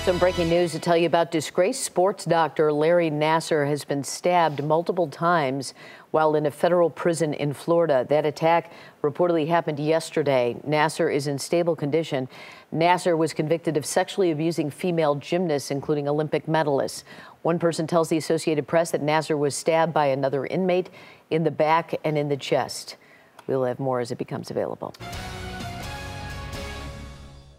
Some breaking news to tell you about. Disgraced sports doctor Larry Nassar has been stabbed multiple times while in a federal prison in Florida. That attack reportedly happened yesterday. Nassar is in stable condition. Nassar was convicted of sexually abusing female gymnasts, including Olympic medalists. One person tells the Associated Press that Nassar was stabbed by another inmate in the back and in the chest. We'll have more as it becomes available.